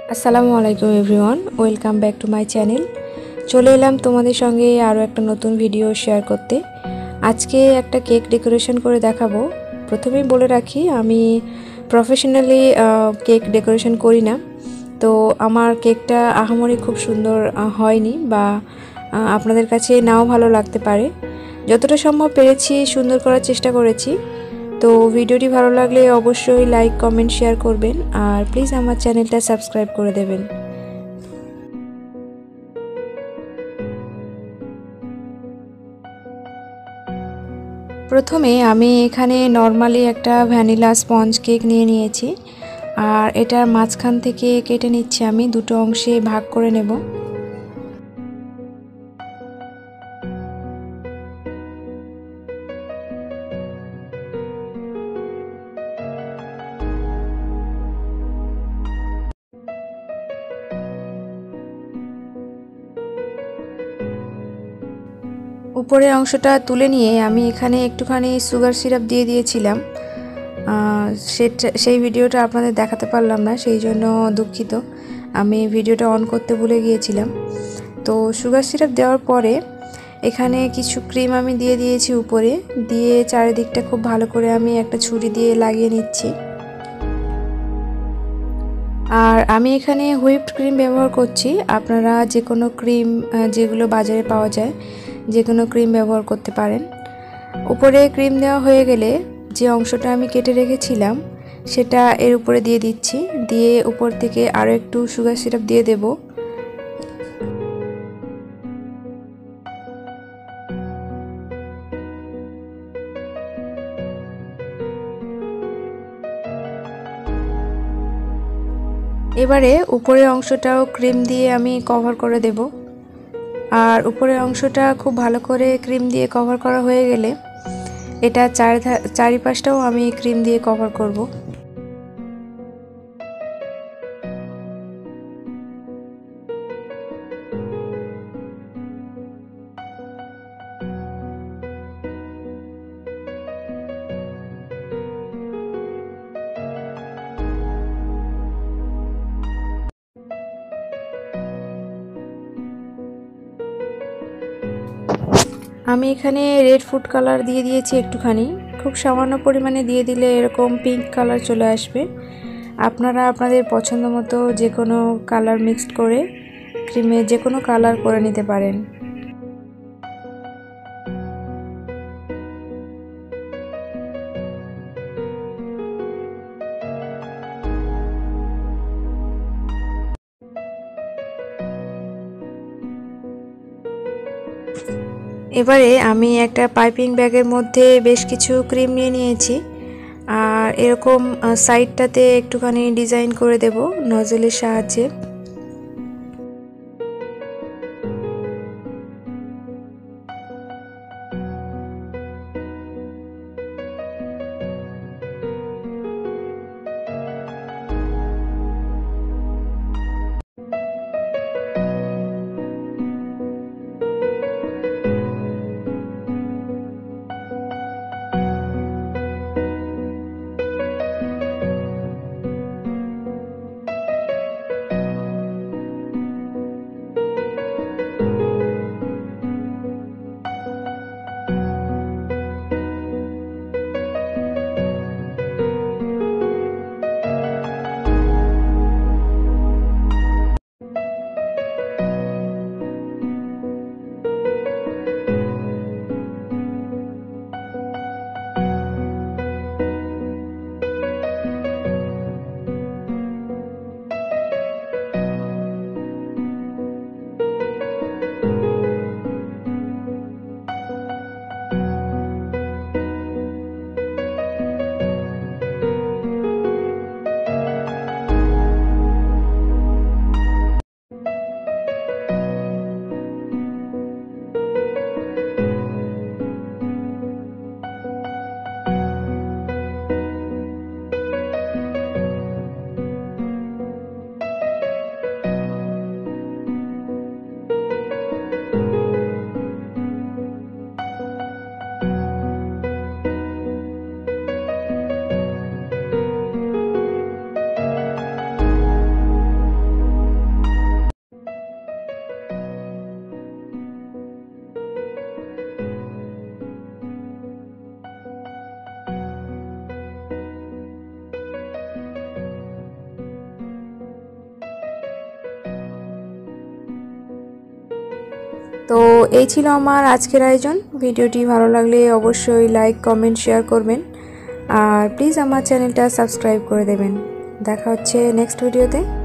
আসসালামু আলাইকুম everyone, welcome back to my channel. চলে এলাম তোমাদের সঙ্গে আরও একটা নতুন ভিডিও শেয়ার করতে। আজকে একটা কেক ডেকোরেশন করে দেখাবো। প্রথমেই বলে রাখি, আমি প্রফেশনালি কেক ডেকোরেশন করি না, তো আমার কেকটা আহামরি খুব সুন্দর হয়নি বা আপনাদের কাছে নাও ভালো লাগতে পারে। যতটা সম্ভব পেরেছি সুন্দর করার চেষ্টা করেছি। তো ভিডিওটি ভালো লাগলে অবশ্যই লাইক, কমেন্ট, শেয়ার করবেন আর প্লিজ আমার চ্যানেলটা সাবস্ক্রাইব করে দেবেন। প্রথমে আমি এখানে নর্মালি একটা ভ্যানিলা স্পঞ্জ কেক নিয়ে নিয়েছি আর এটার মাঝখান থেকে কেটে নিচ্ছি, আমি দুটো অংশে ভাগ করে নেব। উপরের অংশটা তুলে নিয়ে আমি এখানে একটুখানি সুগার সিরাপ দিয়ে দিয়েছিলাম। সেই ভিডিওটা আপনাদের দেখাতে পারলাম না, সেই জন্য দুঃখিত। আমি ভিডিওটা অন করতে ভুলে গিয়েছিলাম। তো সুগার সিরাপ দেওয়ার পরে এখানে কিছু ক্রিম আমি দিয়ে দিয়েছি উপরে, দিয়ে চারিদিকটা খুব ভালো করে আমি একটা ছুরি দিয়ে লাগিয়ে নিচ্ছি। আর আমি এখানে হুইপড ক্রিম ব্যবহার করছি। আপনারা যে কোনো ক্রিম যেগুলো বাজারে পাওয়া যায়, যে কোনো ক্রিম ব্যবহার করতে পারেন। উপরে ক্রিম দেওয়া হয়ে গেলে যে অংশটা আমি কেটে রেখেছিলাম সেটা এর উপরে দিয়ে দিচ্ছি, দিয়ে উপর থেকে আরও একটু সুগার সিরাপ দিয়ে দেব। এবারে উপরের অংশটাও ক্রিম দিয়ে আমি কভার করে দেব। আর উপরের অংশটা খুব ভালো করে ক্রিম দিয়ে কভার করা হয়ে গেলে এটা চারিপাশটাও আমি ক্রিম দিয়ে কভার করব। আমি এখানে রেড ফুড কালার দিয়ে দিয়েছি একটুখানি, খুব সামান্য পরিমাণে দিয়ে দিলে এরকম পিঙ্ক কালার চলে আসবে। আপনারা আপনাদের পছন্দ মতো যে কোনো কালার মিক্সড করে ক্রিমে যে কোনো কালার করে নিতে পারেন। এবারে আমি একটা পাইপিং ব্যাগের মধ্যে বেশ কিছু ক্রিম নিয়ে নিয়েছি আর এরকম সাইডটাতে একটুখানি ডিজাইন করে দেব নজলের সাহায্যে। তো এই ছিল আমার আজকের আয়োজন। ভিডিওটি ভালো লাগলে অবশ্যই লাইক কমেন্ট শেয়ার করবেন আর প্লিজ আমার চ্যানেলটা সাবস্ক্রাইব করে দেবেন। দেখা হচ্ছে নেক্সট ভিডিওতে।